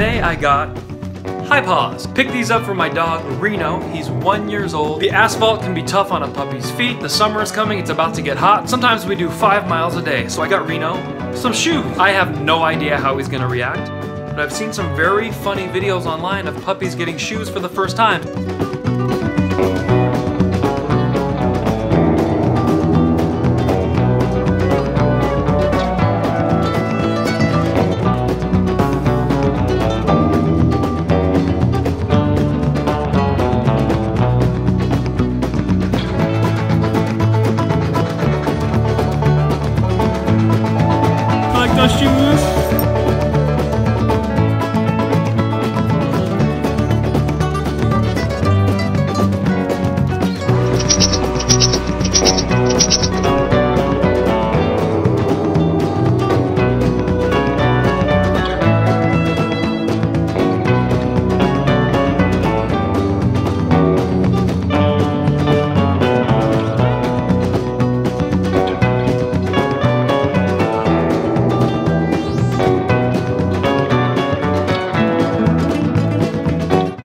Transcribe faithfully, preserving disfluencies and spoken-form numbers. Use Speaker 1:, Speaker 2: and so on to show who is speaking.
Speaker 1: today I got high paws. Picked these up for my dog Reno. He's one years old. The asphalt can be tough on a puppy's feet. The summer is coming, it's about to get hot. Sometimes we do five miles a day. So I got Reno some shoes. I have no idea how he's gonna react, but I've seen some very funny videos online of puppies getting shoes for the first time. Like those shoes?